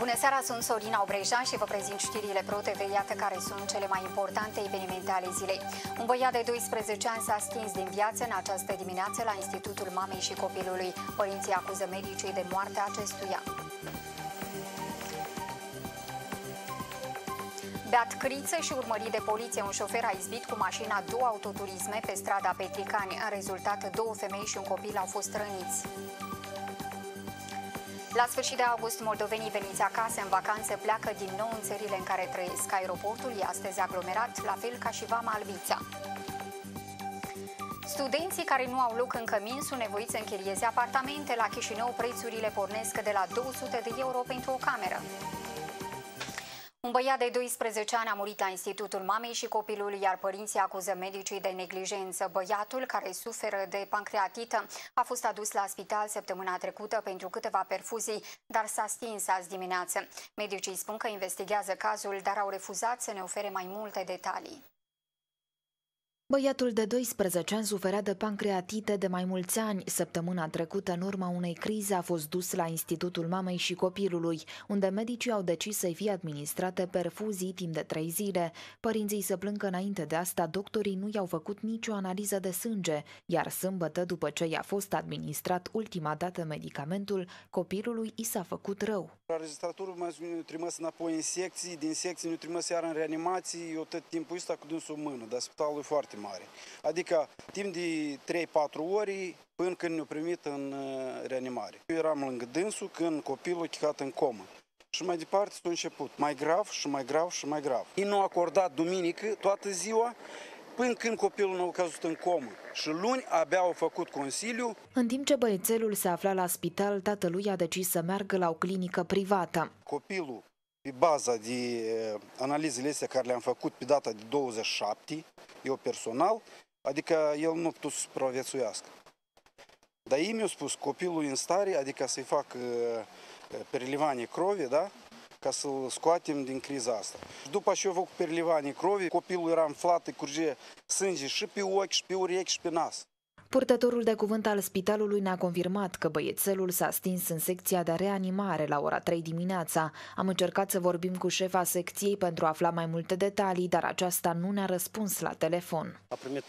Bună seara, sunt Sorina Obrejan și vă prezint știrile Pro TV. Iată care sunt cele mai importante evenimente ale zilei. Un băiat de 12 ani s-a stins din viață în această dimineață la Institutul Mamei și Copilului. Părinții acuză medicii de moartea acestuia. Beat criță și urmărit de poliție, un șofer a izbit cu mașina două autoturisme pe strada Petricani. În rezultat, două femei și un copil au fost răniți. La sfârșit de august, moldovenii veniți acasă în vacanță pleacă din nou în țările în care trăiesc. Aeroportul e astăzi aglomerat, la fel ca și Vama Albița. Studenții care nu au loc în cămin sunt nevoiți să închirieze apartamente. La Chișinău prețurile pornesc de la 200 de euro pentru o cameră. Un băiat de 12 ani a murit la Institutul Mamei și Copilului, iar părinții acuză medicii de neglijență. Băiatul, care suferă de pancreatită, a fost adus la spital săptămâna trecută pentru câteva perfuzii, dar s-a stins azi dimineață. Medicii spun că investigează cazul, dar au refuzat să ne ofere mai multe detalii. Băiatul de 12 ani suferea de pancreatită de mai mulți ani. Săptămâna trecută, în urma unei crize, a fost dus la Institutul Mamei și Copilului, unde medicii au decis să-i fie administrate perfuzii timp de 3 zile. Părinții se plâng că înainte de asta doctorii nu i-au făcut nicio analiză de sânge, iar sâmbătă, după ce i-a fost administrat ultima dată medicamentul, copilului i s-a făcut rău. Registratorul m-a trimis înapoi în secții, din secții ne-a trimis iar în reanimații, eu tot timpul ăsta cu dânsul în mână, dar spitalul e foarte mare. Adică timp de 3-4 ore până când ne-au primit în reanimare. Eu eram lângă dânsul când copilul a chicat în comă. Și mai departe s-a început mai grav și mai grav și mai grav. Ei nu au acordat duminică toată ziua până când copilul nu a căzut în comă. Și luni abia au făcut consiliu. În timp ce băiețelul se afla la spital, tatălui a decis să meargă la o clinică privată. Copilul, pe baza de analizele astea care le-am făcut pe data de 27, eu personal, adică el nu a putut să supraviețuiască. Dar ei mi-au spus, copilul e în stare, adică să-i fac perlivanie crovi, da? Ca să-l scoatem din criza asta. După ce eu fac perlivanie crovi, copilul era înflat, îi curge sânge și pe ochi, și pe urechi, și pe nas. Purtătorul de cuvânt al spitalului ne-a confirmat că băiețelul s-a stins în secția de reanimare la ora 3 dimineața. Am încercat să vorbim cu șefa secției pentru a afla mai multe detalii, dar aceasta nu ne-a răspuns la telefon. A primit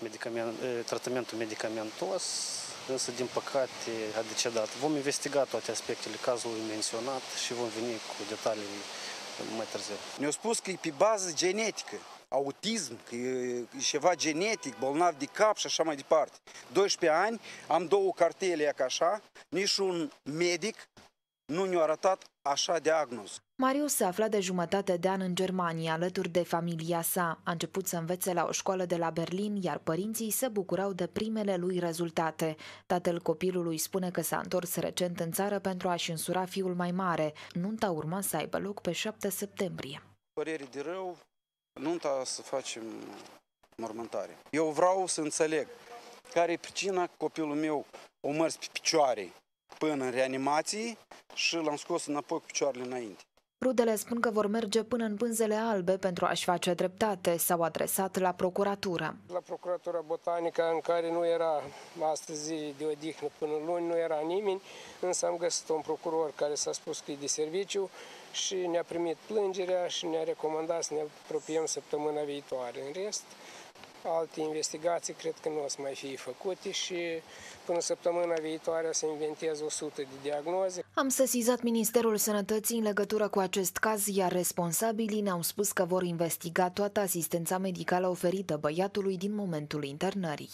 tratamentul medicamentos, însă din păcate a decedat. Vom investiga toate aspectele cazului menționat și vom veni cu detalii mai târziu. Ne-au spus că e pe bază genetică. Autism, că e ceva genetic, bolnav de cap și așa mai departe. 12 ani, am 2 cartele ca așa, niciun medic nu ne-a arătat așa diagnoz. Marius se afla de jumătate de an în Germania, alături de familia sa. A început să învețe la o școală de la Berlin, iar părinții se bucurau de primele lui rezultate. Tatăl copilului spune că s-a întors recent în țară pentru a-și însura fiul mai mare. Nunta urma să aibă loc pe 7 septembrie. Părere de rău, nunta să facem mormântare. Eu vreau să înțeleg care e pricina că copilul meu o mers pe picioare până în reanimație și l-am scos înapoi cu picioarele înainte. Rudele spun că vor merge până în Pânzele Albe pentru a-și face dreptate. S-au adresat la procuratură. La Procuratura Botanică, în care nu era astăzi zi de odihnă până luni, nu era nimeni, însă am găsit un procuror care s-a spus că e de serviciu și ne-a primit plângerea și ne-a recomandat să ne apropiem săptămâna viitoare. În rest, alte investigații cred că nu o să mai fie făcute și până săptămâna viitoare să inventez 100 de diagnoze. Am sesizat Ministerul Sănătății în legătură cu acest caz, iar responsabilii ne-au spus că vor investiga toată asistența medicală oferită băiatului din momentul internării.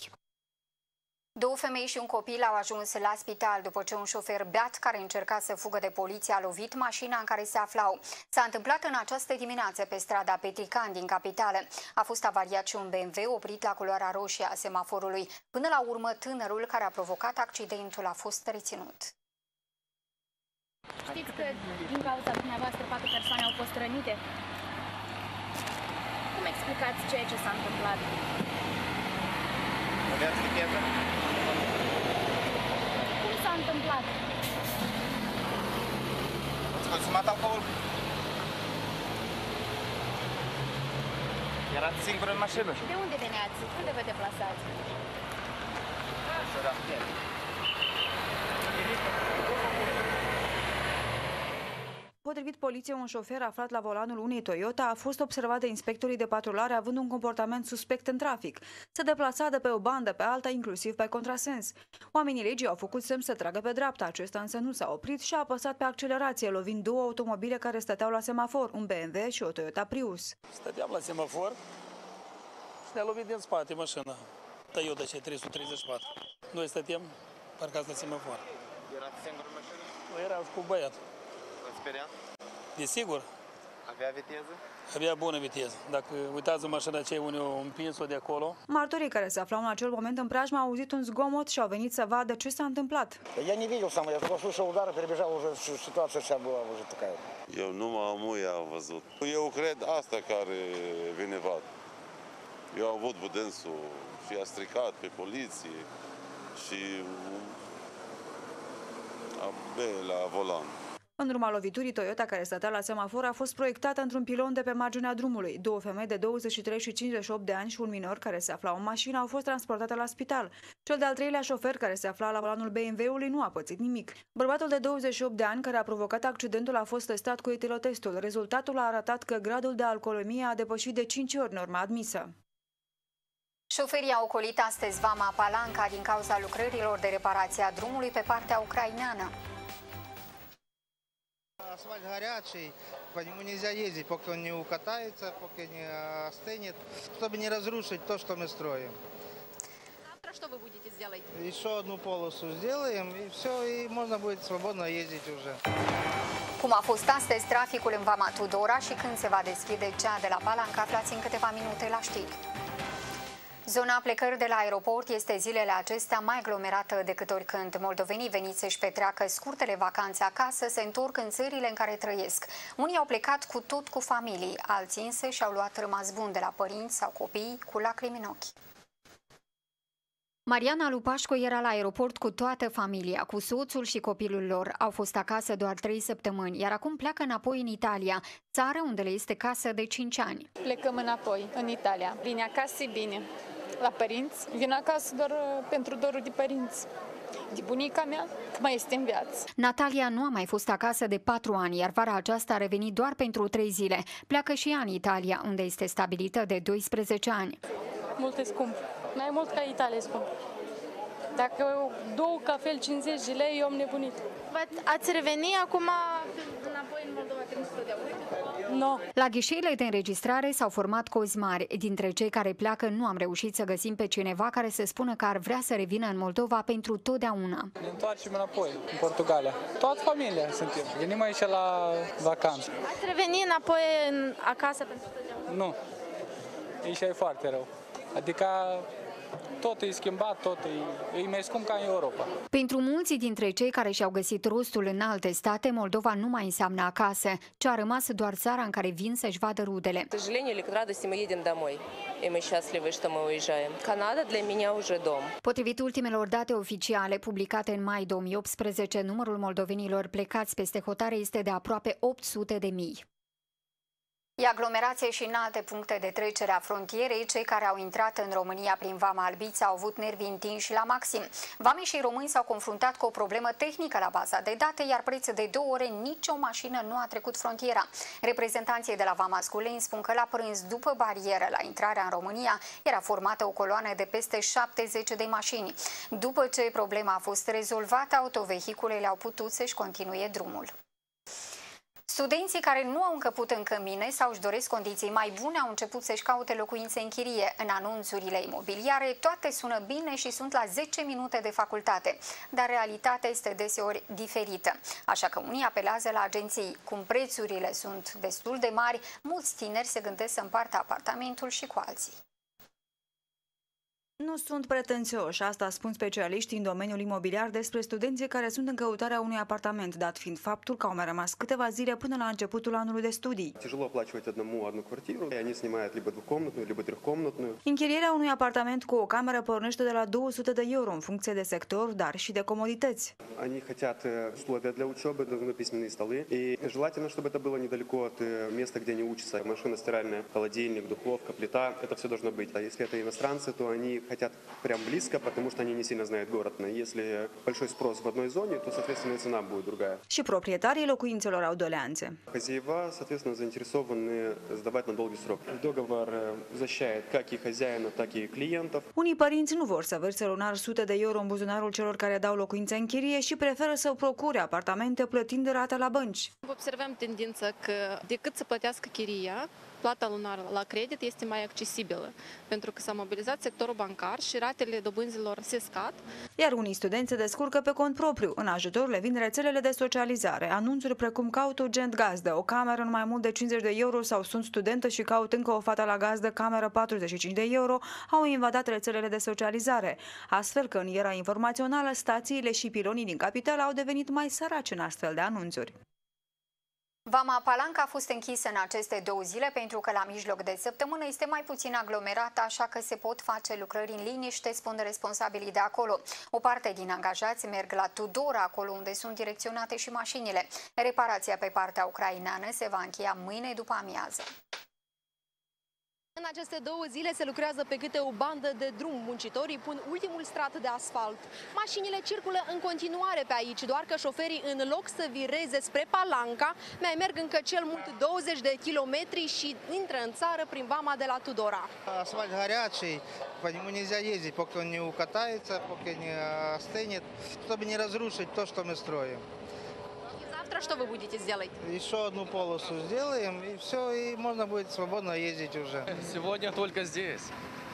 2 femei și un copil au ajuns la spital după ce un șofer beat care încerca să fugă de poliție a lovit mașina în care se aflau. S-a întâmplat în această dimineață pe strada Petrican din capitală. A fost avariat și un BMW oprit la culoarea roșie a semaforului. Până la urmă, tânărul care a provocat accidentul a fost reținut. Știți că din cauza dumneavoastră 4 persoane au fost rănite? Cum explicați ceea ce s-a întâmplat? Aveați tichetă? Cum s-a întâmplat? Ați consumat alcool? Erați singur în mașină? De unde veneați? Unde vă deplasați? Potrivit servit poliției, un șofer aflat la volanul unei Toyota a fost observat de inspectorii de patrulare având un comportament suspect în trafic. Se deplasa de pe o bandă pe alta, inclusiv pe contrasens. Oamenii legii au făcut semn să tragă pe dreapta, acesta însă nu s-a oprit și a apăsat pe accelerație, lovind două automobile care stăteau la semafor, un BMW și o Toyota Prius. Stăteam la semafor și ne-a lovit din spate mașina, Toyota C334. Noi stăteam parcați la semafor. Erați singur în mașină? Era cu băiat. V-ați speriat? Desigur. Avea viteză? Avea bună viteză. Dacă uitați în mașina aceea unde au împins-o de acolo. Martorii care se aflau în acel moment în preajmă au auzit un zgomot și au venit să vadă ce s-a întâmplat. Я не видел сам, я только слышал удары, перебежал, уже ситуация вся была уже такая. Eu numai amuia am văzut. Eu cred asta care e vinovat. Eu am avut budensul și a stricat pe poliție și la volan. În urma loviturii, Toyota care stătea la semafor a fost proiectată într-un pilon de pe marginea drumului. Două femei de 23 și 58 de ani și un minor care se aflau în mașină au fost transportate la spital. Cel de-al treilea șofer care se afla la volanul BMW-ului nu a pățit nimic. Bărbatul de 28 de ani care a provocat accidentul a fost testat cu etilotestul. Rezultatul a arătat că gradul de alcoolemie a depășit de 5 ori norma admisă. Șoferii au ocolit astăzi vama Palanca din cauza lucrărilor de reparație a drumului pe partea ucraineană. Асфальт горячий, по нему нельзя ездить, пока он не укатается, пока не остынет, чтобы не разрушить то, что мы строим. Завтра что вы будете сделать? Еще одну полосу сделаем, и все, и можно будет свободно ездить уже. Cum a fost astăzi traficul în vama Tudora și când se va deschide cea de la Palanca, aflați în câteva minute la știri. Zona plecării de la aeroport este zilele acestea mai aglomerată decât oricând. Moldovenii veniți să-și petreacă scurtele vacanțe acasă se întorc în țările în care trăiesc. Unii au plecat cu tot cu familii, alții însă și-au luat rămas bun de la părinți sau copii cu lacrimi în ochi. Mariana Lupașco era la aeroport cu toată familia, cu soțul și copilul lor. Au fost acasă doar 3 săptămâni, iar acum pleacă înapoi în Italia, țară unde le este casă de 5 ani. Plecăm înapoi, în Italia. Vine acasă e bine. La părinți, vin acasă doar pentru dorul de părinți. De bunica mea, că mai este în viață. Natalia nu a mai fost acasă de 4 ani, iar vara aceasta a revenit doar pentru 3 zile. Pleacă și ea în Italia, unde este stabilită de 12 ani. Mult e scump. Mai mult ca Italia e scump. Dacă 2 cafeli 50 de lei, eu am nebunit. Ați reveni acum înapoi în Moldova, că nu stăteau? Nu. La ghișeile de înregistrare s-au format cozi mari. Dintre cei care pleacă nu am reușit să găsim pe cineva care să spună că ar vrea să revină în Moldova pentru totdeauna. Ne întoarcem înapoi, în Portugalia. Toată familia suntem. Venim aici la vacanță. Ați reveni înapoi acasă pentru totdeauna? Nu. Aici e foarte rău. Adică tot e schimbat, tot e mai scump ca în Europa. Pentru mulți dintre cei care și-au găsit rostul în alte state, Moldova nu mai înseamnă acasă, ci a rămas doar țara în care vin să-și vadă rudele. К сожалению или к радости мы едем домой. И мы счастливы, что мы уезжаем. Канада для меня уже дом. Potrivit ultimelor date oficiale publicate în mai 2018, numărul moldovenilor plecați peste hotare este de aproape 800.000. E aglomerație și în alte puncte de trecere a frontierei. Cei care au intrat în România prin Vama Albița au avut nervii întinși la maxim. Vameșii români s-au confruntat cu o problemă tehnică la baza de date, iar preț de 2 ore nicio mașină nu a trecut frontiera. Reprezentanții de la Vama Sculeni spun că la prânz, după barieră la intrarea în România, era formată o coloană de peste 70 de mașini. După ce problema a fost rezolvată, autovehiculele au putut să-și continue drumul. Studenții care nu au încăput încă mine sau își doresc condiții mai bune au început să-și caute locuințe în chirie. În anunțurile imobiliare toate sună bine și sunt la 10 minute de facultate, dar realitatea este deseori diferită. Așa că unii apelează la agenții. Cum prețurile sunt destul de mari, mulți tineri se gândesc să împartă apartamentul și cu alții. Nu sunt pretențioși, asta spun specialiștii în domeniul imobiliar despre studenții care sunt în căutarea unui apartament, dat fiind faptul că au mai rămas câteva zile până la începutul anului de studii. Închirierea unui apartament cu o cameră pornește de la 200 de euro în funcție de sector, dar și de comodități. Они хотят условия для учебы, должны письменные столы. И желательно, чтобы это было недалеко от места, где они учатся. Машина стиральная, холодильник, духовка, плита. Это все должно быть. А если это иностранцы, то они хотят прям близко, потому что они не сильно знают город. Если большой спрос в одной зоне, то, соответственно, цена будет другая. Și proprietarii locuințelor au doleanțe. Хозяева, соответственно, заинтересованы сдавать на долгий срок. Договор защищает как и хозяина, так и клиентов. Unii părinți nu vor să verse lunar sute de euro în buzunarul celor care dau locuințe în chirie și preferă să procure apartamente plătind rate la bănci. Observăm tendința că decât să plătească chiria, plata lunară la credit este mai accesibilă, pentru că s-a mobilizat sectorul bancar și ratele dobânzilor se scad. Iar unii studenți se descurcă pe cont propriu. În ajutor le vin rețelele de socializare. Anunțuri precum caut urgent gazdă, o cameră nu mai mult de 50 de euro sau sunt studentă și caut încă o fată la gazdă, cameră 45 de euro, au invadat rețelele de socializare. Astfel că în era informațională, stațiile și pilonii din capitală au devenit mai săraci în astfel de anunțuri. Vama Palanca a fost închisă în aceste 2 zile pentru că la mijloc de săptămână este mai puțin aglomerat, așa că se pot face lucrări în liniște, spun responsabilii de acolo. O parte din angajați merg la Tudora, acolo unde sunt direcționate și mașinile. Reparația pe partea ucraineană se va încheia mâine după amiază. În aceste 2 zile se lucrează pe câte o bandă de drum. Muncitorii pun ultimul strat de asfalt. Mașinile circulă în continuare pe aici, doar că șoferii, în loc să vireze spre Palanca, mai merg încă cel mult 20 de kilometri și intră în țară prin vama de la Tudora. Асфальт горячий, по нему нельзя ездить, пока он не укатается, пока не остынет, чтобы не разрушить то, что мы строим. Завтра что вы будете делать? Еще одну полосу сделаем, и все, и можно будет свободно ездить уже. Сегодня только здесь.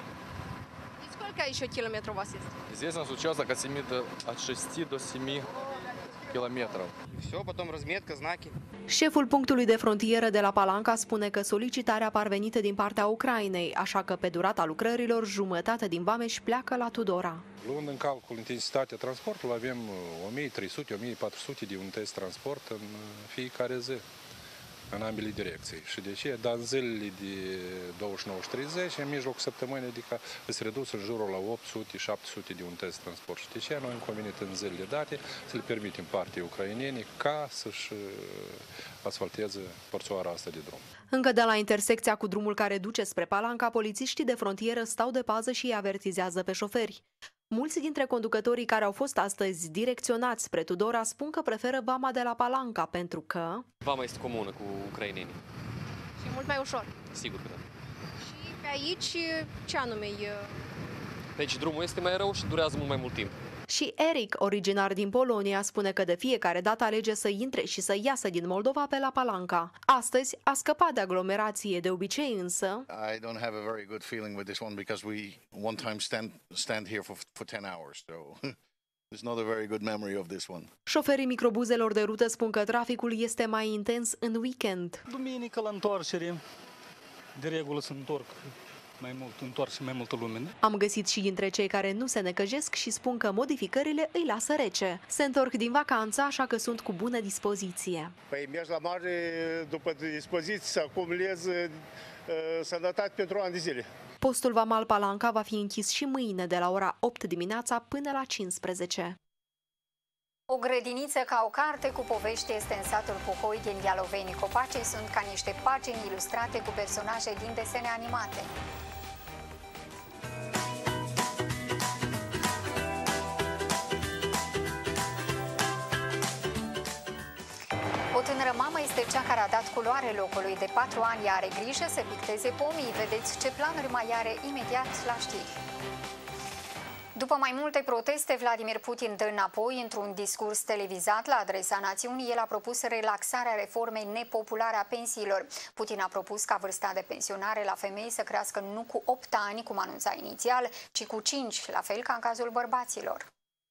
И сколько еще километров у вас есть? Здесь у нас участок от 6 до 7 километров. Все, потом разметка, знаки. Șeful punctului de frontieră de la Palanca spune că solicitarea a parvenit din partea Ucrainei, așa că pe durata lucrărilor, jumătate din Vameș pleacă la Tudora. Luând în calcul intensitatea transportului, avem 1300-1400 de unități transport în fiecare zi, în ambele direcții. Și de ce? Dar în zilele de 29 și 30, în mijlocul săptămânii, adică se redus în jurul la 800-700 de unități transport. Și de ce noi am convenit în zilele date să le permitem partii ucrainene ca să-și asfalteze porțioara asta de drum. Încă de la intersecția cu drumul care duce spre Palanca, polițiștii de frontieră stau de pază și îi avertizează pe șoferi. Mulți dintre conducătorii care au fost astăzi direcționați spre Tudora spun că preferă vama de la Palanca pentru că... Vama este comună cu ucrainenii. Și mult mai ușor. Sigur că da. Și pe aici ce anume e? Deci drumul este mai rău și durează mult mai mult timp. Și Eric, originar din Polonia, spune că de fiecare dată alege să intre și să iasă din Moldova pe la Palanca. Astăzi a scăpat de aglomerație, de obicei însă... I don't have a very good feeling with this one because we one time stand here for 10 hours, so there's not a very good memory of this one. Șoferii microbuzelor de rută spun că traficul este mai intens în weekend. Duminică la întoarcere, de regulă se întorc mai multă lume. Am găsit și dintre cei care nu se necăjesc și spun că modificările îi lasă rece. Se întorc din vacanță, așa că sunt cu bună dispoziție. Păi mergi la mare după dispoziție să acumulez sănătate pentru ani de zile. Postul vamal Palanca va fi închis și mâine de la ora 8 dimineața până la 15. O grădiniță ca o carte cu povești este în satul Puhoi din Ialoveni. Copacii sunt ca niște pagini ilustrate cu personaje din desene animate. O tânără mamă este cea care a dat culoare locului. De 4 ani ea are grijă să picteze pomii. Vedeți ce planuri mai are imediat la știri. După mai multe proteste, Vladimir Putin dă înapoi. Într-un discurs televizat la adresa națiunii, el a propus relaxarea reformei nepopulare a pensiilor. Putin a propus ca vârsta de pensionare la femei să crească nu cu 8 ani, cum anunța inițial, ci cu 5, la fel ca în cazul bărbaților.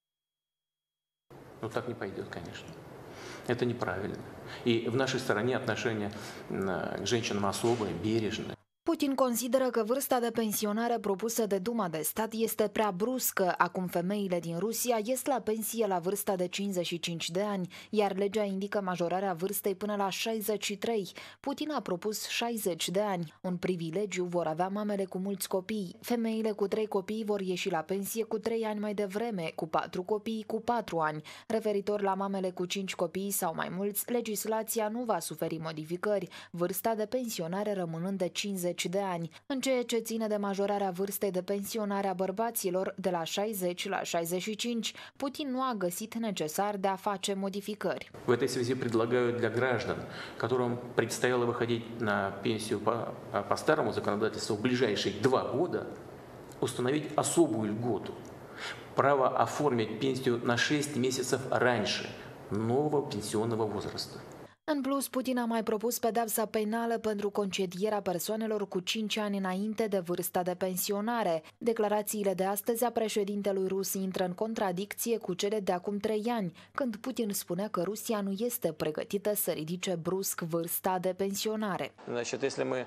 Ну так не пойдет, конечно. Это неправильно. И в нашей стране отношение к женщинам особое, бережное. Putin consideră că vârsta de pensionare propusă de Duma de stat este prea bruscă. Acum femeile din Rusia ies la pensie la vârsta de 55 de ani, iar legea indică majorarea vârstei până la 63. Putin a propus 60 de ani. Un privilegiu vor avea mamele cu mulți copii. Femeile cu 3 copii vor ieși la pensie cu 3 ani mai devreme, cu 4 copii cu 4 ani. Referitor la mamele cu 5 copii sau mai mulți, legislația nu va suferi modificări, vârsta de pensionare rămânând de 50 de ani. În ceea ce ține de majorarea vârstei de pensionare a bărbaților de la 60 la 65, Putin nu a găsit necesar de a face modificări. В этой связи предлагаю для граждан, которым предстояло выходить на пенсию по старому законодательству в ближайшие 2 года, установить особую льготу. Право оформить пенсию на 6 месяцев раньше нового пенсионного возраста. În plus, Putin a mai propus pedeapsa penală pentru concedierea persoanelor cu 5 ani înainte de vârsta de pensionare. Declarațiile de astăzi a președintelui rus intră în contradicție cu cele de acum 3 ani, când Putin spunea că Rusia nu este pregătită să ridice brusc vârsta de pensionare. Значит, если мы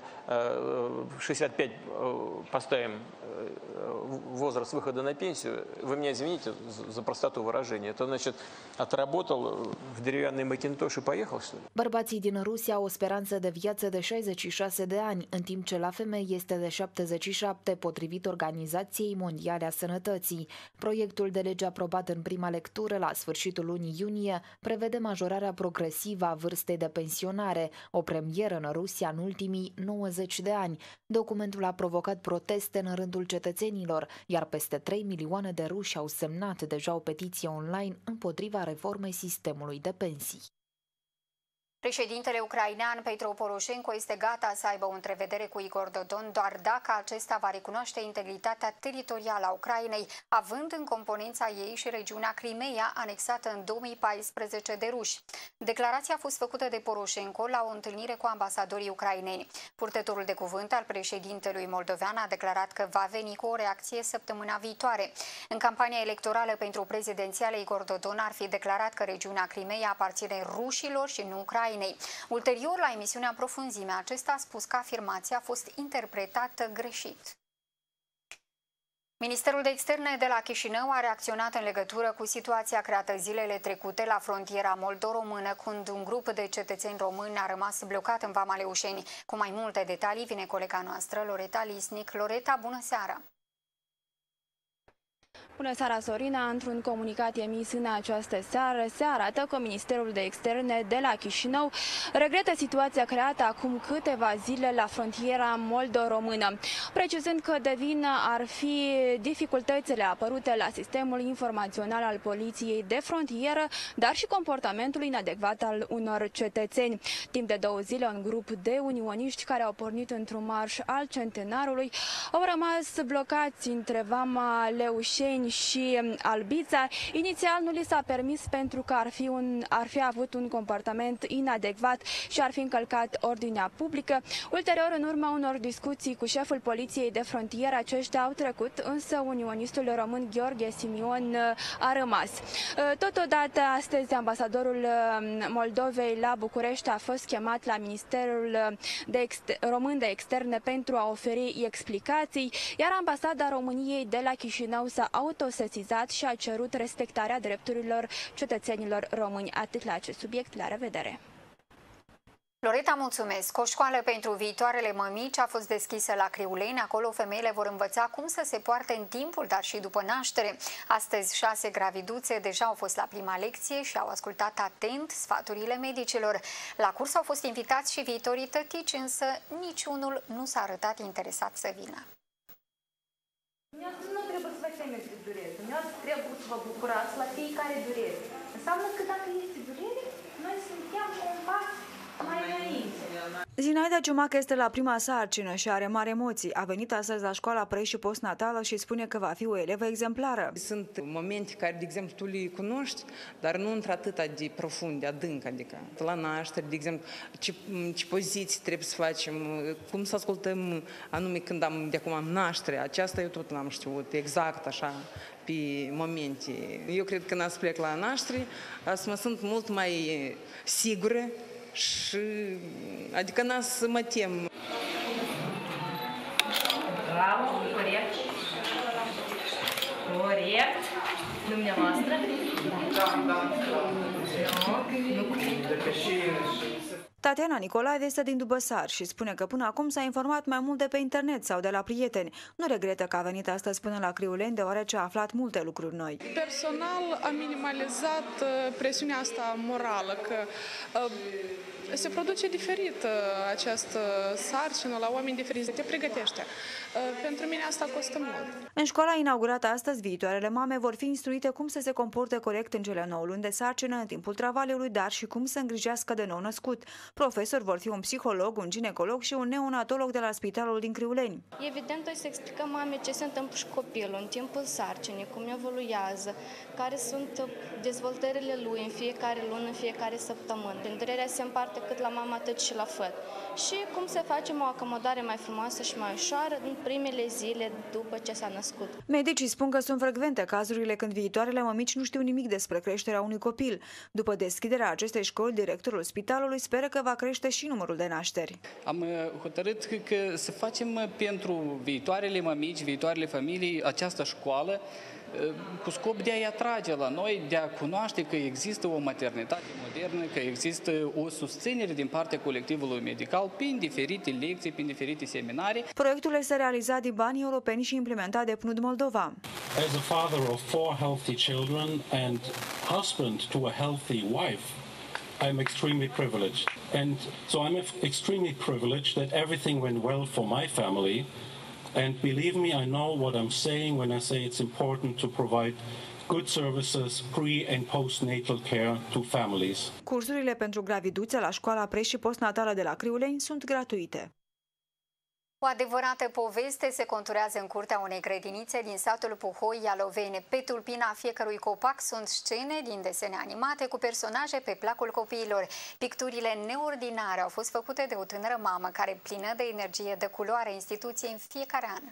65 поставим возраст выхода на пенсию, вы меня извините за простоту выражения, это значит, отработал в деревянный макинтош и поехал, что ли? Bărbații din Rusia au o speranță de viață de 66 de ani, în timp ce la femei este de 77, potrivit Organizației Mondiale a Sănătății. Proiectul de lege aprobat în prima lectură la sfârșitul lunii iunie prevede majorarea progresivă a vârstei de pensionare, o premieră în Rusia în ultimii 90 de ani. Documentul a provocat proteste în rândul cetățenilor, iar peste 3 milioane de ruși au semnat deja o petiție online împotriva reformei sistemului de pensii. Președintele ucrainean Petro Poroșenko este gata să aibă o întrevedere cu Igor Dodon doar dacă acesta va recunoaște integritatea teritorială a Ucrainei, având în componența ei și regiunea Crimeea, anexată în 2014 de ruși. Declarația a fost făcută de Poroșenko la o întâlnire cu ambasadorii ucraineni. Purtătorul de cuvânt al președintelui moldovean a declarat că va veni cu o reacție săptămâna viitoare. În campania electorală pentru prezidențiale, Igor Dodon ar fi declarat că regiunea Crimeea aparține rușilor și nu Ucrainei. Ulterior, la emisiunea Profunzime, acesta a spus că afirmația a fost interpretată greșit. Ministerul de Externe de la Chișinău a reacționat în legătură cu situația creată zilele trecute la frontiera moldo-română, când un grup de cetățeni români a rămas blocat în Vama Leușeni. Cu mai multe detalii vine colega noastră, Loreta Lisnic. Loreta, bună seara! Bună seara, Sorina! Într-un comunicat emis în această seară, se arată că Ministerul de Externe de la Chișinău regretă situația creată acum câteva zile la frontiera moldo-română, precizând că de vină ar fi dificultățile apărute la sistemul informațional al poliției de frontieră, dar și comportamentul inadecvat al unor cetățeni. Timp de 2 zile, un grup de unioniști care au pornit într-un marș al centenarului au rămas blocați între Vama Leușeni și Albița. Inițial nu li s-a permis pentru că ar fi avut un comportament inadecvat și ar fi încălcat ordinea publică. Ulterior, în urma unor discuții cu șeful poliției de frontieră, aceștia au trecut, însă unionistul român Gheorghe Simion a rămas. Totodată, astăzi, ambasadorul Moldovei la București a fost chemat la Ministerul Român de Externe pentru a oferi explicații, iar ambasada României de la Chișinău s-a autosesizat și a cerut respectarea drepturilor cetățenilor români. Atât la acest subiect. La revedere! Loreta, mulțumesc! O școală pentru viitoarele mămici a fost deschisă la Criuleni. Acolo femeile vor învăța cum să se poarte în timpul, dar și după naștere. Astăzi 6 graviduțe deja au fost la prima lecție și au ascultat atent sfaturile medicilor. La curs au fost invitați și viitorii tătici, însă niciunul nu s-a arătat interesat să vină. Nu trebuie să vă temeți de durere, trebuie să vă bucurați la fiecare durere. Înseamnă că dacă este durere, noi suntem cumva mai înainte. Zinaida Ciumacă este la prima sarcină și are mari emoții. A venit astăzi la școala pre- și postnatală și spune că va fi o elevă exemplară. Sunt momente care, de exemplu, tu le cunoști, dar nu într-atât de profund, de adânc, adică la naștere, de exemplu, ce poziții trebuie să facem, cum să ascultăm anume când de acum am naștere. Aceasta eu tot n-am știut, exact așa, pe momente. Eu cred că n-am să plec la naștere, să mă sunt mult mai sigură și adică n-am să mă tem. Bravo, corect. Corect. Dumneavoastră? Da. Tatiana Nicolae este din Dubăsar și spune că până acum s-a informat mai mult de pe internet sau de la prieteni. Nu regretă că a venit astăzi până la Criuleni, deoarece a aflat multe lucruri noi. Personal am minimalizat presiunea asta morală, că se produce diferit această sarcină la oameni diferiți. Te pregătește. Pentru mine asta costă mult. În școala inaugurată astăzi, viitoarele mame vor fi instruite cum să se comporte corect în cele 9 luni de sarcină, în timpul travaliului, dar și cum să îngrijească de nou născut. Profesori vor fi un psiholog, un ginecolog și un neonatolog de la spitalul din Criuleni. Evident, o să explicăm mamei ce se întâmplă și copilul în timpul sarcinii, cum evoluează, care sunt dezvoltările lui în fiecare lună, în fiecare săptămână. Durerea se împarte cât la mamă, atât și la făt. Și cum să facem o acomodare mai frumoasă și mai ușoară în primele zile după ce s-a născut. Medicii spun că sunt frecvente cazurile când viitoarele mămici nu știu nimic despre creșterea unui copil. După deschiderea acestei școli, directorul spitalului speră că va crește și numărul de nașteri. Am hotărât că să facem pentru viitoarele mămici, viitoarele familii, această școală cu scop de a-i atrage la noi, de a cunoaște că există o maternitate modernă, că există o susținere din partea colectivului medical prin diferite lecții, prin diferite seminarii. Proiectul este realizat din banii europeni și implementat de PNUD Moldova. As a father of 4 healthy children and husband to a healthy wife, I'm extremely privileged. And so I'm extremely privileged that everything went well for my family. And believe me, I know what I'm saying when I say it's important to provide good services, pre- and postnatal care to families. Cursurile pentru graviduțe la școala pre- și postnatală de la Criuleni sunt gratuite. O adevărată poveste se conturează în curtea unei grădinițe din satul Puhoi, Ialovene. Pe tulpina fiecărui copac sunt scene din desene animate cu personaje pe placul copiilor. Picturile neordinare au fost făcute de o tânără mamă care, plină de energie, dă culoare instituției în fiecare an.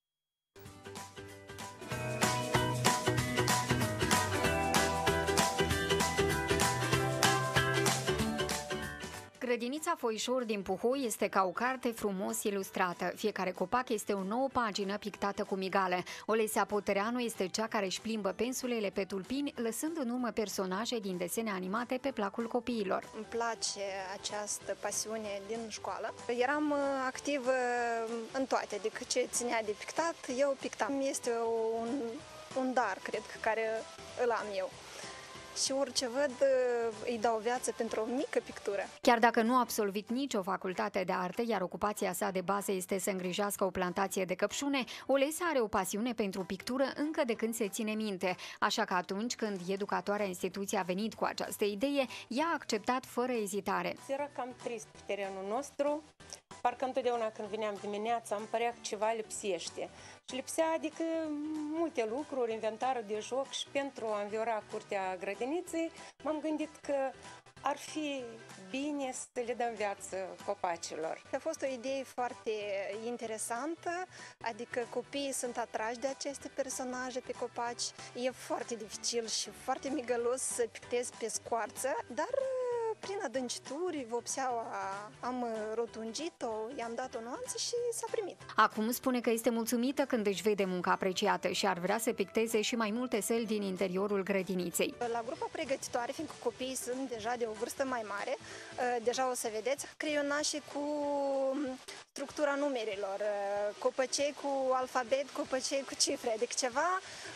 Grădinița Foișor din Puhoi este ca o carte frumos ilustrată. Fiecare copac este o nouă pagină pictată cu migale. Olesea Potereanu este cea care își plimbă pensulele pe tulpini, lăsând în urmă personaje din desene animate pe placul copiilor. Îmi place această pasiune din școală. Eram activă în toate, adică ce ținea de pictat, eu pictam. Este un dar, cred, care îl am eu. Și orice văd îi dau viață pentru o mică pictură. Chiar dacă nu a absolvit nicio facultate de arte, iar ocupația sa de bază este să îngrijească o plantație de căpșune, Olesa are o pasiune pentru pictură încă de când se ține minte. Așa că atunci când educatoarea instituției a venit cu această idee, ea a acceptat fără ezitare. Era cam trist pe terenul nostru. Parcă întotdeauna când veneam dimineața îmi părea că ceva lipsește. Și lipsea, adică, multe lucruri, inventarul de joc și pentru a înviora curtea grădiniței m-am gândit că ar fi bine să le dăm viață copacilor. A fost o idee foarte interesantă, adică copiii sunt atrași de aceste personaje pe copaci. E foarte dificil și foarte migălos să pictezi pe scoarță, dar prin adâncituri, vopseaua am rotungit-o, i-am dat o nuanță și s-a primit. Acum spune că este mulțumită când își vede munca apreciată și ar vrea să picteze și mai multe săli din interiorul grădiniței. La grupa pregătitoare, fiindcă copiii sunt deja de o vârstă mai mare, deja o să vedeți, creionașii cu structura numerilor, copăcei cu alfabet, copăcei cu cifre, adică ceva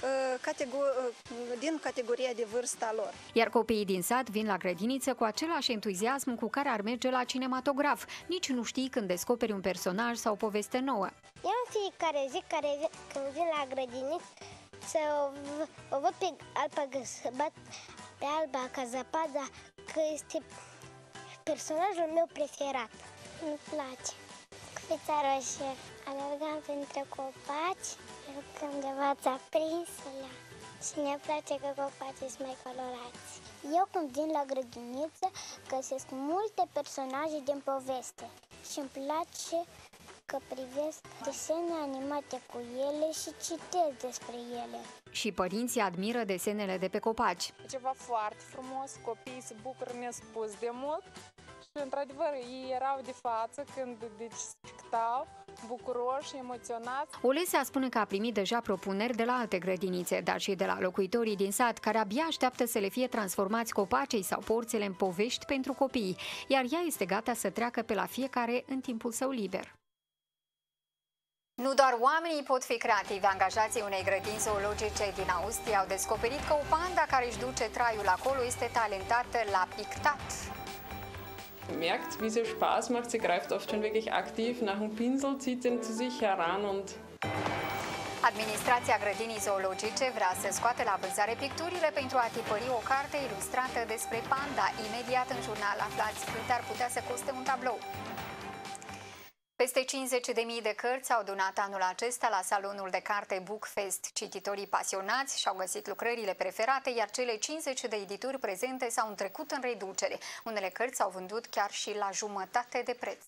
din categoria de vârsta lor. Iar copiii din sat vin la grădiniță cu același entuziasm cu care ar merge la cinematograf. Nici nu știi când descoperi un personaj sau o poveste nouă. Eu în fiecare zi când vin la grădiniță să o văd pe alba, să bat pe alba ca zăpada, că este personajul meu preferat. Îmi place. Fița roșie. Alergam printre copaci, când de v-ați aprinsele. Și ne place că copacii sunt mai colorați. Eu când vin la grădiniță găsesc multe personaje din poveste și îmi place că privesc desene animate cu ele și citesc despre ele. Și părinții admiră desenele de pe copaci. E ceva foarte frumos, copiii se bucură nespus de mult și într-adevăr ei erau de față când pictau bucuroși, emoționați. Olesea spune că a primit deja propuneri de la alte grădinițe, dar și de la locuitorii din sat, care abia așteaptă să le fie transformați copacii sau porțile în povești pentru copii, iar ea este gata să treacă pe la fiecare în timpul său liber. Nu doar oamenii pot fi creativi. Angajații unei grădini zoologice din Austria au descoperit că o panda care își duce traiul acolo este talentată la pictat. Merkt, wie sie Spaß macht. Sie greift oft schon wirklich aktiv nach dem Pinsel, zieht den zu sich heran und... Administrația grădinii zoologice vrea să scoate la vânzare picturile pentru a tipări o carte ilustrată despre panda. Imediat în jurnal aflați cât ar putea să coste un tablou. Peste 50.000 de cărți au donat anul acesta la salonul de carte Bookfest. Cititorii pasionați și-au găsit lucrările preferate, iar cele 50 de edituri prezente s-au întrecut în reducere. Unele cărți s-au vândut chiar și la jumătate de preț.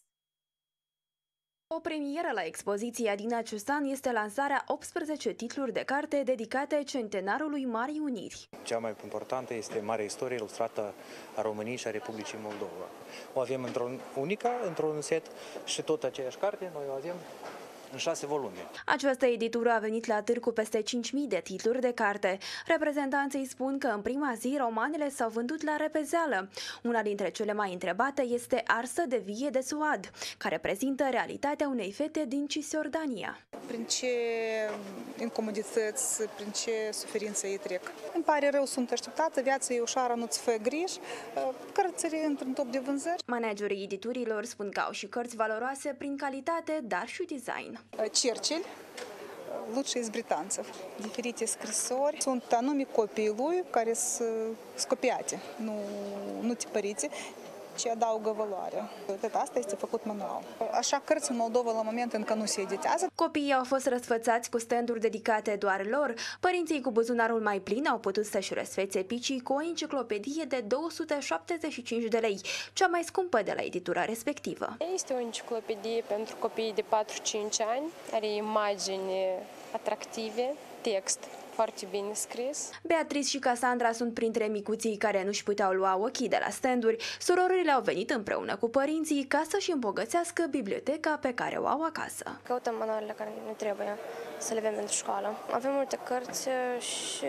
O premieră la expoziția din acest an este lansarea 18 titluri de carte dedicate centenarului Marii Uniri. Cea mai importantă este Marea Istorie ilustrată a României și a Republicii Moldova. O avem într-un set și tot aceeași carte noi o avem în 6 volume. Această editură a venit la târg cu peste 5.000 de titluri de carte. Reprezentanții spun că în prima zi romanele s-au vândut la repezeală. Una dintre cele mai întrebate este Arsă de vie de Suad, care prezintă realitatea unei fete din Cisjordania. Prin ce incomodități, prin ce suferință îi trec. Îmi pare rău, sunt așteptată, viața e ușoară, nu-ți fă griji, cărțile intră în top de vânzări. Managerii editurilor spun că au și cărți valoroase prin calitate, dar și design. Churchill, лучший из британцев. Diferite scrisori sunt anume copiii lui care sunt scopiate, nu tipărite, ci adaugă valoare. Asta este făcut manual. Așa cărți în Moldova la moment încă nu se editează. Copiii au fost răsfățați cu stand-uri dedicate doar lor. Părinții cu buzunarul mai plin au putut să-și răsfețe picii cu o enciclopedie de 275 de lei, cea mai scumpă de la editura respectivă. Este o enciclopedie pentru copii de 4-5 ani, are imagini atractive, text foarte bine scris. Beatrice și Cassandra sunt printre micuții care nu-și puteau lua ochii de la stand-uri. Surorile au venit împreună cu părinții ca să-și îmbogățească biblioteca pe care o au acasă. Căutăm manualele care ne trebuie să le avem pentru școală. Avem multe cărți și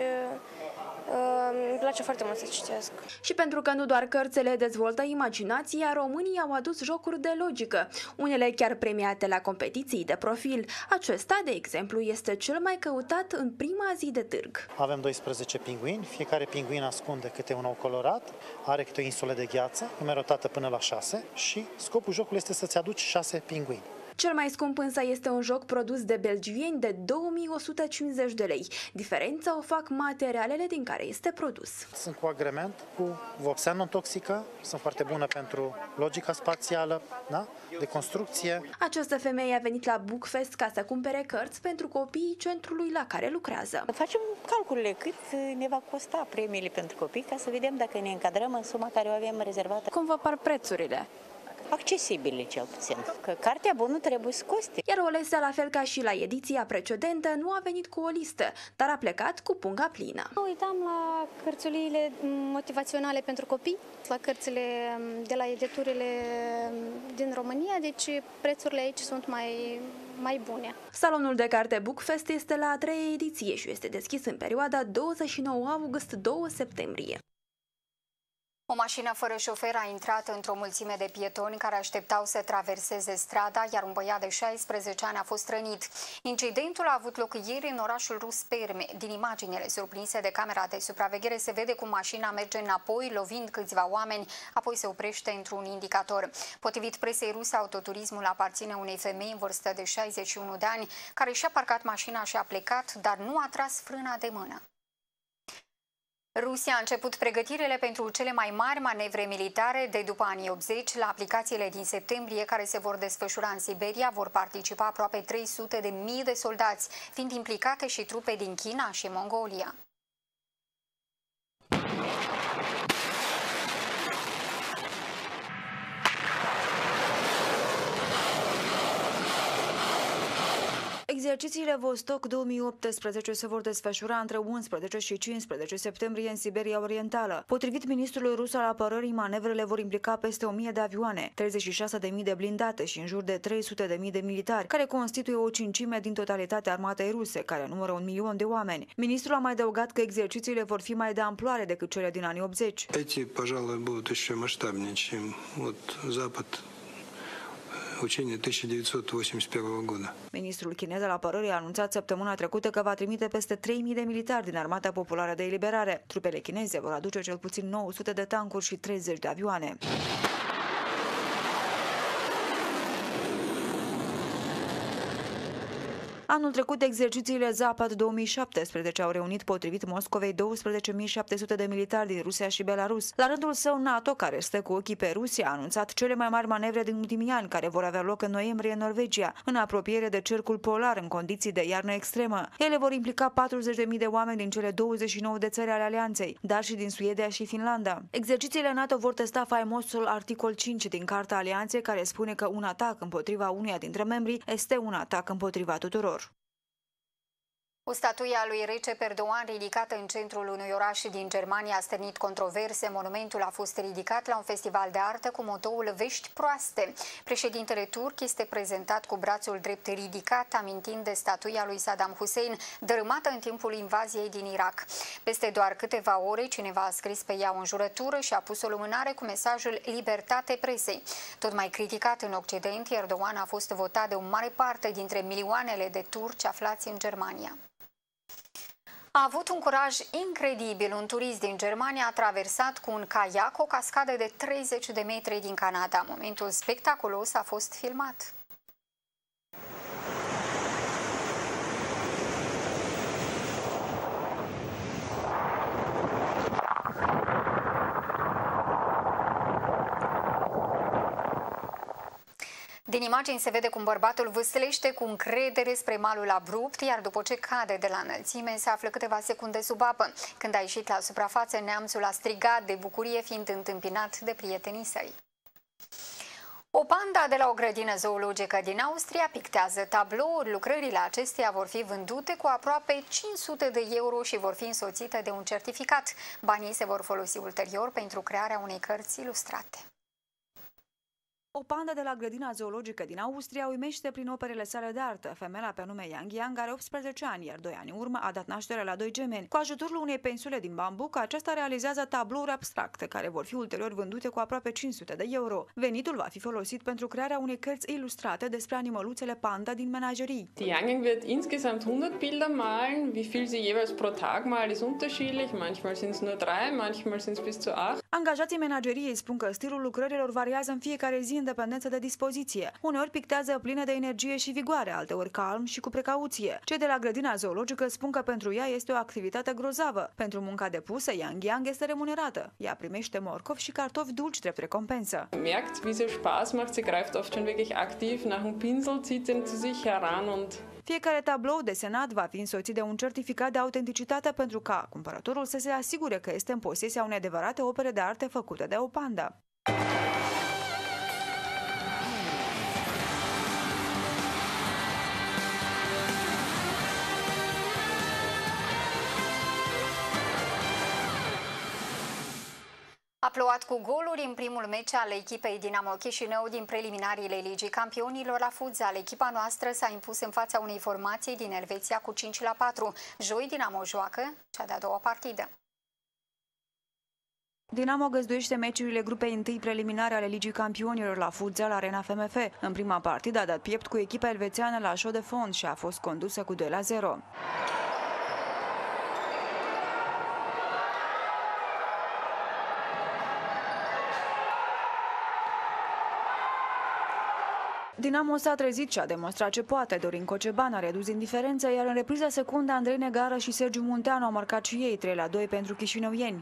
îmi place foarte mult să citesc. Și pentru că nu doar cărțile dezvoltă imaginația, românii au adus jocuri de logică, unele chiar premiate la competiții de profil. Acesta, de exemplu, este cel mai căutat în prima zi de târg. Avem 12 pinguini, fiecare pinguin ascunde câte un ou colorat, are câte o insulă de gheață, numerotată până la 6 și scopul jocului este să-ți aduci 6 pinguini. Cel mai scump însă este un joc produs de belgieni de 2150 de lei. Diferența o fac materialele din care este produs. Sunt cu agrement, cu vopsea non-toxică, sunt foarte bună pentru logica spațială, da? De construcție. Această femeie a venit la Bookfest ca să cumpere cărți pentru copiii centrului la care lucrează. Facem calculele cât ne va costa premiile pentru copii ca să vedem dacă ne încadrăm în suma care o avem rezervată. Cum vă par prețurile? Accesibile, cel puțin, că cartea bună trebuie să coste. Iar Olesea, la fel ca și la ediția precedentă, nu a venit cu o listă, dar a plecat cu punga plină. Uitam la cărțuliile motivaționale pentru copii, la cărțile de la editurile din România, deci prețurile aici sunt mai bune. Salonul de carte Bookfest este la a 3-a ediție și este deschis în perioada 29 august-2 septembrie. O mașină fără șofer a intrat într-o mulțime de pietoni care așteptau să traverseze strada, iar un băiat de 16 ani a fost rănit. Incidentul a avut loc ieri în orașul rus Perme. Din imaginele surprinse de camera de supraveghere se vede cum mașina merge înapoi, lovind câțiva oameni, apoi se oprește într-un indicator. Potrivit presei ruse, autoturismul aparține unei femei în vârstă de 61 de ani, care și-a parcat mașina și a plecat, dar nu a tras frâna de mână. Rusia a început pregătirile pentru cele mai mari manevre militare de după anii 80. La aplicațiile din septembrie care se vor desfășura în Siberia vor participa aproape 300.000 de soldați, fiind implicate și trupe din China și Mongolia. Exercițiile Vostok 2018 se vor desfășura între 11 și 15 septembrie în Siberia Orientală. Potrivit ministrului rus al apărării, manevrele vor implica peste 1000 de avioane, 36.000 de blindate și în jur de 300.000 de militari, care constituie o cincime din totalitatea armatei ruse, care numără 1 milion de oameni. Ministrul a mai adăugat că exercițiile vor fi mai de amploare decât cele din anii 80. Эти, пожалуй, будут еще масштабнее, чем вот Запад. Учение 1981 года. Ministrul chinez al apărării a anunțat săptămâna trecută că va trimite peste 3.000 de militari din Armata Populară de Eliberare. Trupele chineze vor aduce cel puțin 900 de tancuri și 30 de avioane. Anul trecut, exercițiile Zapad 2017 au reunit, potrivit Moscovei, 12.700 de militari din Rusia și Belarus. La rândul său, NATO, care stă cu ochii pe Rusia, a anunțat cele mai mari manevre din ultimii ani, care vor avea loc în noiembrie în Norvegia, în apropiere de cercul polar, în condiții de iarnă extremă. Ele vor implica 40.000 de oameni din cele 29 de țări ale alianței, dar și din Suedia și Finlanda. Exercițiile NATO vor testa faimosul articol 5 din Carta Alianței, care spune că un atac împotriva unuia dintre membri este un atac împotriva tuturor. O statuie a lui Recep Erdogan ridicată în centrul unui oraș din Germania a stârnit controverse. Monumentul a fost ridicat la un festival de artă cu motoul Vești proaste. Președintele turc este prezentat cu brațul drept ridicat, amintind de statuia lui Saddam Hussein, dărâmată în timpul invaziei din Irak. Peste doar câteva ore, cineva a scris pe ea o înjurătură și a pus o lumânare cu mesajul Libertate presei. Tot mai criticat în Occident, Erdogan a fost votat de o mare parte dintre milioanele de turci aflați în Germania. A avut un curaj incredibil. Un turist din Germania a traversat cu un caiac o cascadă de 30 de metri din Canada. Momentul spectaculos a fost filmat. Din imagini se vede cum bărbatul vâslește cu încredere spre malul abrupt, iar după ce cade de la înălțime, se află câteva secunde sub apă. Când a ieșit la suprafață, neamțul a strigat de bucurie, fiind întâmpinat de prietenii săi. O panda de la o grădină zoologică din Austria pictează tablouri. Lucrările acesteia vor fi vândute cu aproape 500 de euro și vor fi însoțite de un certificat. Banii se vor folosi ulterior pentru crearea unei cărți ilustrate. O pandă de la grădina zoologică din Austria uimește prin operele sale de artă. Femeia pe nume Yang Yang are 18 ani, iar 2 ani în urmă a dat naștere la 2 gemeni. Cu ajutorul unei pensule din bambuc, aceasta realizează tablouri abstracte, care vor fi ulterior vândute cu aproape 500 de euro. Venitul va fi folosit pentru crearea unei cărți ilustrate despre animăluțele panda din menagerii. Die Yang Yang wird insgesamt 100 Bilder malen. Wie viel sie jeweils pro Tag malt ist unterschiedlich. Manchmal sind es nur 3, manchmal sind es bis zu 8. Angajații menageriei spun că stilul lucrărilor variază în fiecare zi în dependență de dispoziție. Uneori pictează plină de energie și vigoare, alteori calm și cu precauție. Cei de la grădina zoologică spun că pentru ea este o activitate grozavă. Pentru munca depusă, Yang Yang este remunerată. Ea primește morcov și cartofi dulci drept recompensă. Merkt, wie sie Spaß macht, sie greift oft schon wirklich aktiv nach einem Pinsel, zieht den zu sich heran und fiecare tablou desenat va fi însoțit de un certificat de autenticitate pentru ca cumpărătorul să se asigure că este în posesia unei adevărate opere de artă făcute de o pandă. A plouat cu goluri în primul meci al echipei Dinamo Chișinău din preliminariile Ligii Campionilor la futsal. Echipa noastră s-a impus în fața unei formații din Elveția cu 5-4. Joi Dinamo joacă cea de-a doua partidă. Dinamo găzduiește meciurile grupei întâi preliminare ale Ligii Campionilor la futsal Arena FMF. În prima partidă a dat piept cu echipa elvețiană la Chaux de Fonds și a fost condusă cu 2-0. Dinamo s-a trezit și a demonstrat ce poate. Dorin Coceban a redus indiferența, iar în repriza secundă Andrei Negară și Sergiu Munteanu au marcat și ei 3-2 pentru chișinăuieni.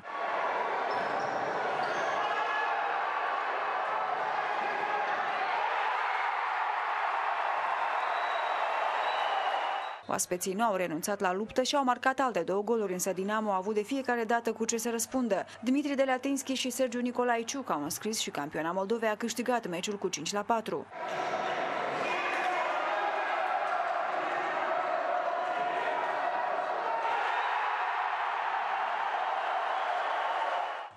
Oaspeții nu au renunțat la luptă și au marcat alte 2 goluri, însă Dinamo a avut de fiecare dată cu ce să răspundă. Dmitri Deleatinski și Sergiu Nicolaiciuc au înscris și campioana Moldovei a câștigat meciul cu 5-4.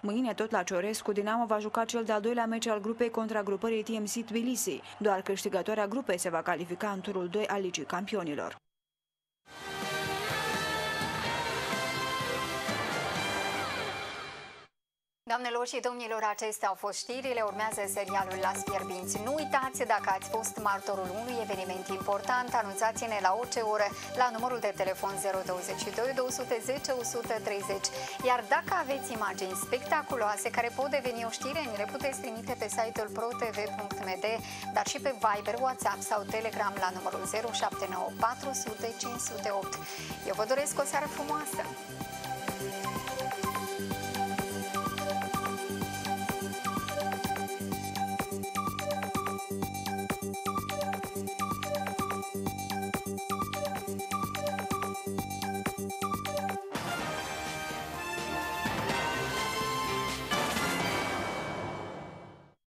Mâine, tot la Ciorescu, Dinamo va juca cel de-al doilea meci al grupei contra grupării TMC Tbilisi. Doar câștigătoarea grupei se va califica în turul 2 al Ligii Campionilor. Doamnelor și domnilor, acestea au fost știrile, urmează serialul Las Fierbinți. Nu uitați, dacă ați fost martorul unui eveniment important, anunțați-ne la orice oră la numărul de telefon 022 210 130. Iar dacă aveți imagini spectaculoase care pot deveni o știre, ni le puteți trimite pe site-ul protv.md, dar și pe Viber, WhatsApp sau Telegram la numărul 079 400 508. Eu vă doresc o seară frumoasă!